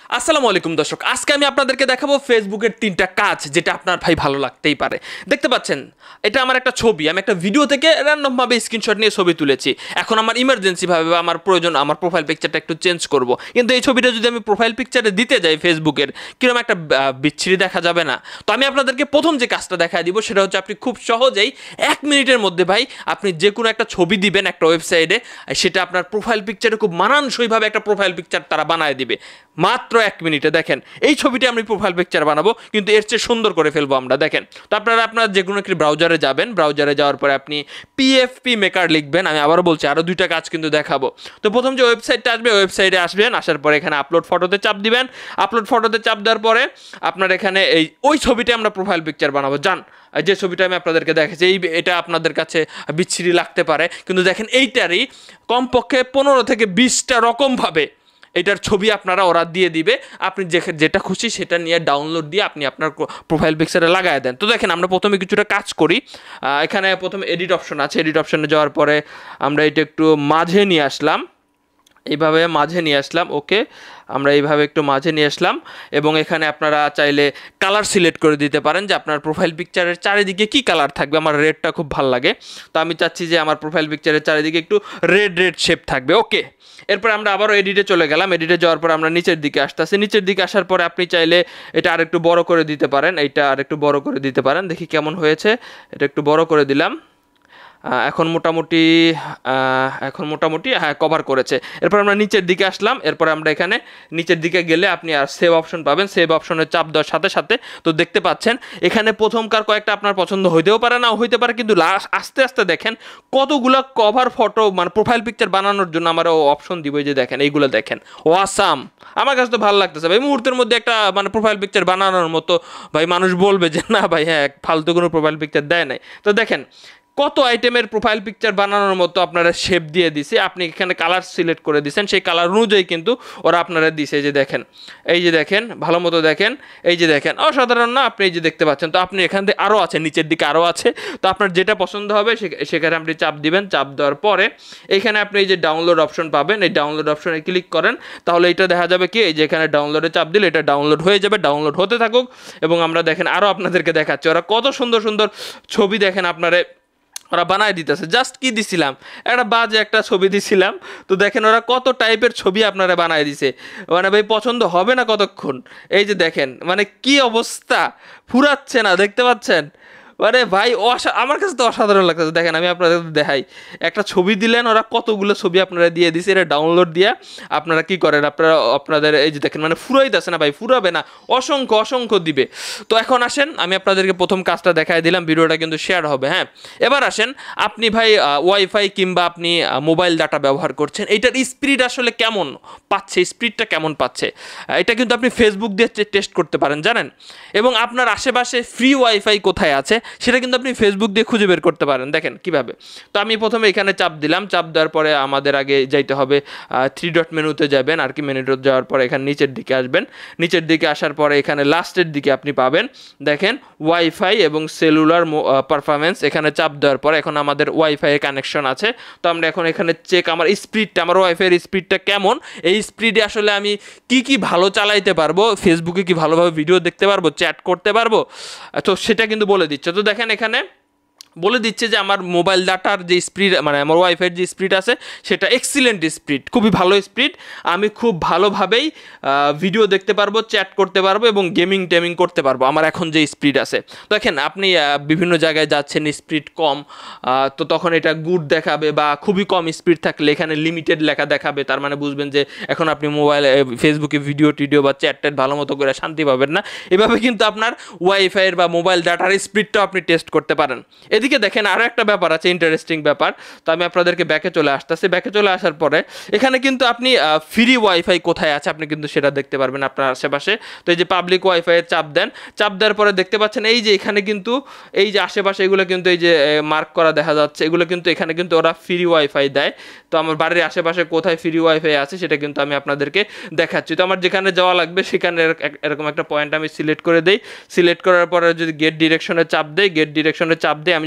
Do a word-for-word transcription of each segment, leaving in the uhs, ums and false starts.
আসসালামু আলাইকুম দর্শক, আজকে আমি আপনাদেরকে দেখাবো ফেসবুকের তিনটা কাজ যেটা আপনার ভাই ভালো লাগতেই পারে। দেখতে পাচ্ছেন এটা আমার একটা ছবি, আমি একটা ভিডিও থেকে র্যান্ডমভাবে স্ক্রিনশট নিয়ে ছবি তুলেছি। এখন আমার ইমার্জেন্সিভাবে বা আমার প্রয়োজন আমার প্রোফাইল পিকচারটা একটু চেঞ্জ করব, কিন্তু এই ছবিটা যদি আমি প্রোফাইল পিকচারে দিতে যাই ফেসবুকের, কিরকম একটা বিচ্ছিরি দেখা যাবে না? তো আমি আপনাদেরকে প্রথম যে কাজটা দেখা দিব সেটা হচ্ছে আপনি খুব সহজেই এক মিনিটের মধ্যে ভাই আপনি যে কোনো একটা ছবি দিবেন একটা ওয়েবসাইটে, সেটা আপনার প্রোফাইল পিকচারে খুব মানানসইভাবে একটা প্রোফাইল পিকচার তারা বানায় দিবে মাত্র এক মিনিটে। দেখেন এই ছবিটা আমি প্রোফাইল পিকচার বানাবো, কিন্তু এর চেয়ে সুন্দর করে ফেলবো আমরা। দেখেন, তো আপনারা আপনার যে কোনো একটি ব্রাউজারে যাবেন, ব্রাউজারে যাওয়ার পরে আপনি পিএফপি মেকার লিখবেন। আমি আবারও বলছি, আরও দুইটা কাজ কিন্তু দেখাবো। তো প্রথম যে ওয়েবসাইটটা আসবে, ওয়েবসাইটে আসবেন, আসার পরে এখানে আপলোড ফটোতে চাপ দিবেন। আপলোড ফটোতে চাপ দেওয়ার পরে আপনার এখানে এই ওই ছবিটা আমরা প্রোফাইল পিকচার বানাবো। যান, যে ছবিটা আমি আপনাদেরকে দেখাচ্ছি, এই এটা আপনাদের কাছে বিচ্ছিরি লাগতে পারে, কিন্তু দেখেন এইটারই কমপক্ষে পনেরো থেকে বিশটা রকমভাবে এটার ছবি আপনারা ওরা দিয়ে দিবে। আপনি যেটা খুশি সেটা নিয়ে ডাউনলোড দিয়ে আপনি আপনার প্রোফাইল পিকচারে লাগাই দেন। তো দেখেন আমরা প্রথমে কিছুটা কাজ করি। এখানে প্রথমে এডিট অপশন আছে, এডিট অপশনে যাওয়ার পরে আমরা এটা একটু মাঝে নিয়ে আসলাম, এইভাবে মাঝে নিয়ে আসলাম। ওকে, আমরা এইভাবে একটু মাঝে নিয়ে আসলাম এবং এখানে আপনারা চাইলে কালার সিলেক্ট করে দিতে পারেন যে আপনার প্রোফাইল পিকচারের চারিদিকে কী কালার থাকবে। আমার রেডটা খুব ভালো লাগে, তো আমি চাচ্ছি যে আমার প্রোফাইল পিকচারের চারিদিকে একটু রেড রেড শেপ থাকবে। ওকে, এরপর আমরা আবারও এডিটে চলে গেলাম। এডিটে যাওয়ার পর আমরা নিচের দিকে আসতে আসি, নিচের দিকে আসার পরে আপনি চাইলে এটা আরেকটু বড় করে দিতে পারেন, এইটা আরেকটু বড় করে দিতে পারেন। দেখি কেমন হয়েছে, এটা একটু বড় করে দিলাম। এখন মোটামুটি এখন মোটামুটি হ্যাঁ কভার করেছে। এরপর আমরা নিচের দিকে আসলাম, এরপর আমরা এখানে নিচের দিকে গেলে আপনি আর সেভ অপশন পাবেন। সেভ অপশনের চাপ দেওয়ার সাথে সাথে তো দেখতে পাচ্ছেন এখানে প্রথমকার কয়েকটা আপনার পছন্দ হইতেও পারে, নাও হইতে পারে, কিন্তু লাস্ট আস্তে আস্তে দেখেন কতগুলো কভার ফটো মানে প্রোফাইল পিকচার বানানোর জন্য আমরা অপশন দিব। যে দেখেন এইগুলো দেখেন, ওয়াসাম, আমার কাছে তো ভালো লাগতেছে ভাই। মুহূর্তের মধ্যে একটা মানে প্রোফাইল পিকচার বানানোর মতো ভাই, মানুষ বলবে যে না ভাই হ্যাঁ ফালতু কোনো প্রোফাইল পিকচার দেয় নাই। তো দেখেন কত আইটেমের প্রোফাইল পিকচার বানানোর মতো আপনারা শেপ দিয়ে দিছে। আপনি এখানে কালার সিলেক্ট করে দিয়েছেন, সেই কালার অনুযায়ী কিন্তু ওরা আপনারা দিছে। যে দেখেন, এই যে দেখেন, ভালো মতো দেখেন, এই যে দেখেন, অসাধারণ না? আপনি এই যে দেখতে পাচ্ছেন। তো আপনি এখান থেকে আরও আছে, নিচের দিকে আরও আছে। তো আপনার যেটা পছন্দ হবে সেখানে আপনি চাপ দিবেন। চাপ দেওয়ার পরে এখানে আপনি এই যে ডাউনলোড অপশন পাবেন, এই ডাউনলোড অপশনে ক্লিক করেন, তাহলে এটা দেখা যাবে কি এই যে এখানে ডাউনলোডে চাপ দিলে এটা ডাউনলোড হয়ে যাবে। ডাউনলোড হতে থাকুক এবং আমরা দেখেন আরও আপনাদেরকে দেখাচ্ছি ওরা কত সুন্দর সুন্দর ছবি দেখেন আপনারা ওরা বানায় দিতেছে। জাস্ট কি দিছিলাম, একটা বাজে একটা ছবি দিছিলাম, তো দেখেন ওরা কত টাইপের ছবি আপনারা বানায় দিছে। মানে ভাই পছন্দ হবে না কতক্ষণ। এই যে দেখেন মানে কি অবস্থা, ফুরাচ্ছে না, দেখতে পাচ্ছেন? মানে ভাই অসা আমার কাছে তো অসাধারণ লাগতেছে। দেখেন আমি আপনাদের দেখাই, একটা ছবি দিলেন, ওরা কতগুলো ছবি আপনারা দিয়ে দিছে। এটা ডাউনলোড দিয়ে আপনারা কি করেন, আপনারা আপনাদের এই যে দেখেন মানে ফুরাইতেছে না ভাই, ফুরাবে না, অসংখ্য অসংখ্য দিবে। তো এখন আসেন আমি আপনাদেরকে প্রথম কাজটা দেখাই দিলাম, ভিডিওটা কিন্তু শেয়ার হবে। হ্যাঁ, এবার আসেন আপনি ভাই ওয়াইফাই কিংবা আপনি মোবাইল ডাটা ব্যবহার করছেন, এইটার স্পিড আসলে কেমন পাচ্ছে, স্পিডটা কেমন পাচ্ছে, এটা কিন্তু আপনি ফেসবুক দিয়ে টেস্ট করতে পারেন, জানেন? এবং আপনার আশেপাশে ফ্রি ওয়াইফাই কোথায় আছে সেটা কিন্তু আপনি ফেসবুক দিয়ে খুঁজে বের করতে পারেন। দেখেন কিভাবে। তো আমি প্রথমে এখানে চাপ দিলাম, চাপ দেওয়ার পরে আমাদের আগে যাইতে হবে থ্রি ডট মেনুতে যাবেন, আর কি মেনুতে যাওয়ার পরে এখানে নিচের দিকে আসবেন। নিচের দিকে আসার পরে এখানে লাস্টের দিকে আপনি পাবেন দেখেন ওয়াইফাই এবং সেলুলার পারফরমেন্স। এখানে চাপ দেওয়ার পরে এখন আমাদের ওয়াইফাই কানেকশন আছে। তো আমরা এখন এখানে চেক আমার স্পিডটা, আমার ওয়াইফাইয়ের স্পিডটা কেমন, এই স্পিডে আসলে আমি কি কি ভালো চালাইতে পারবো, ফেসবুকে কি ভালোভাবে ভিডিও দেখতে পারবো, চ্যাট করতে পারবো, তো সেটা কিন্তু বলে দিচ্ছে। তো দেখেন এখানে বলে দিচ্ছে যে আমার মোবাইল ডাটার যে স্পিড মানে আমার ওয়াইফাইয়ের যে স্পিড আছে সেটা এক্সিলেন্ট স্পিড, খুবই ভালো স্পিড। আমি খুব ভালোভাবেই ভিডিও দেখতে পারবো, চ্যাট করতে পারবো এবং গেমিং টেমিং করতে পারবো আমার এখন যে স্পিড আছে। দেখেন আপনি বিভিন্ন জায়গায় যাচ্ছেন, স্পিড কম, তো তখন এটা গুড দেখাবে, বা খুবই কম স্পিড থাকলে এখানে লিমিটেড লেখা দেখাবে, তার মানে বুঝবেন যে এখন আপনি মোবাইলে ফেসবুকে ভিডিও টিডিও বা চ্যাট ট্যাট ভালো মতো করে শান্তি পাবেন না। এভাবে কিন্তু আপনার ওয়াইফাইয়ের বা মোবাইল ডাটার স্পিডটাও আপনি টেস্ট করতে পারেন। এদিকে দেখেন আরও একটা ব্যাপার আছে, ইন্টারেস্টিং ব্যাপার। তো আমি আপনাদেরকে ব্যাকে চলে আসতেছি। ব্যাকে চলে আসার পরে এখানে কিন্তু আপনি ফ্রি ওয়াইফাই কোথায় আছে আপনি কিন্তু সেটা দেখতে পারবেন আপনার আশেপাশে। তো এই যে পাবলিক ওয়াইফাইয়ের চাপ দেন, চাপ দেওয়ার পরে দেখতে পাচ্ছেন এই যে এখানে কিন্তু এই যে আশেপাশে এগুলো কিন্তু এই যে মার্ক করা দেখা যাচ্ছে, এগুলো কিন্তু এখানে কিন্তু ওরা ফ্রি ওয়াইফাই দেয়। তো আমার বাড়ির আশেপাশে কোথায় ফ্রি ওয়াইফাই আছে সেটা কিন্তু আমি আপনাদেরকে দেখাচ্ছি। তো আমার যেখানে যাওয়া লাগবে সেখানে এরকম একটা পয়েন্ট আমি সিলেক্ট করে দেই। সিলেক্ট করার পরে যদি গেট ডিরেকশনে চাপ দেই, গেট ডিরেকশনে চাপ দেই, আমি যদি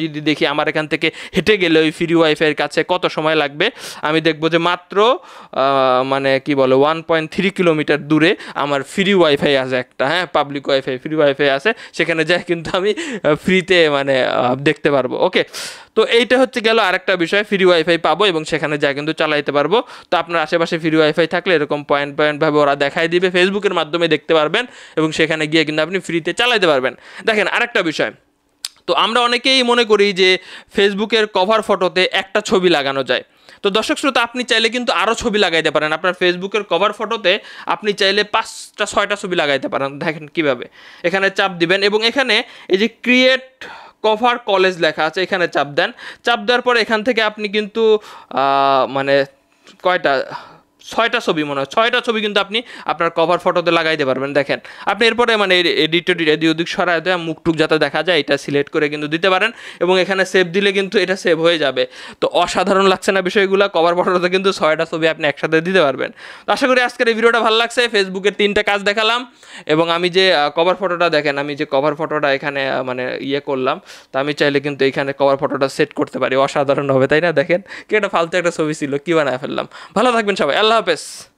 যদি দেখি আমার এখান থেকে হেঁটে গেলে ওই ফ্রি ওয়াইফাইয়ের কাছে কত সময় লাগবে, আমি দেখবো যে মাত্র মানে কি বলে ওয়ান পয়েন্ট থ্রি কিলোমিটার দূরে আমার ফ্রি ওয়াইফাই আছে একটা, হ্যাঁ পাবলিক ওয়াইফাই ফ্রি ওয়াইফাই আছে, সেখানে যাই কিন্তু আমি ফ্রিতে মানে দেখতে পারবো। ওকে, তো এইটা হচ্ছে গেল আরেকটা বিষয়, ফ্রি ওয়াইফাই পাবো এবং সেখানে যা কিন্তু চালাইতে পারবো। তো আপনার আশেপাশে ফ্রি ওয়াইফাই থাকলে এরকম পয়েন্ট পয়েন্টভাবে ওরা দেখাই দিবে, ফেসবুকের মাধ্যমে দেখতে পারবেন এবং সেখানে গিয়ে কিন্তু আপনি ফ্রিতে চালাইতে পারবেন। দেখেন আরেকটা বিষয়, তো আমরা অনেকেই মনে করি যে ফেসবুকের কভার ফটোতে একটা ছবি লাগানো যায়। তো দর্শক শ্রোতা, আপনি চাইলে কিন্তু আরও ছবি লাগাইতে পারেন, আপনার ফেসবুকের কভার ফটোতে আপনি চাইলে পাঁচটা ছয়টা ছবি লাগাইতে পারেন। দেখেন কীভাবে, এখানে চাপ দিবেন এবং এখানে এই যে ক্রিয়েট কভার কলেজ লেখা আছে, এখানে চাপ দেন। চাপ দেওয়ার পরে এখান থেকে আপনি কিন্তু মানে কয়টা ছয়টা ছবি মনে হয় ছয়টা ছবি কিন্তু আপনি আপনার কভার ফটোতে লাগাইতে পারবেন। দেখেন আপনি এরপরে মানে এডিট টেডিট এদিক ওদিক সরাই দেয়, মুখটুক যাতে দেখা যায় এটা সিলেক্ট করে কিন্তু দিতে পারেন এবং এখানে সেভ দিলে কিন্তু এটা সেভ হয়ে যাবে। তো অসাধারণ লাগছে না বিষয়গুলো? কভার ফটোতে কিন্তু ছয়টা ছবি আপনি একসাথে দিতে পারবেন। তো আশা করি আজকের এই ভিডিওটা ভালো লাগছে। ফেসবুকের তিনটা কাজ দেখালাম এবং আমি যে কভার ফটোটা দেখেন, আমি যে কভার ফটোটা এখানে মানে ইয়ে করলাম, তো আমি চাইলে কিন্তু এখানে কভার ফটোটা সেট করতে পারি, অসাধারণ হবে তাই না? দেখেন কি একটা ফালতু একটা ছবি ছিল, কি বানায় ফেললাম। ভালো থাকবেন সবাই, আল্লাহ হাফেজ।